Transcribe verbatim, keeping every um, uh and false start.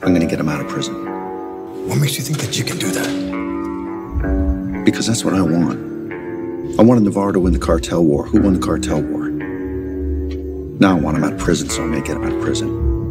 I'm gonna get him out of prison. What makes you think that you can do that? Because that's what I want. I wanted Navarro to win the Cartel war. Who won the Cartel war? Now I want him out of prison, so I'm gonna get him out of prison.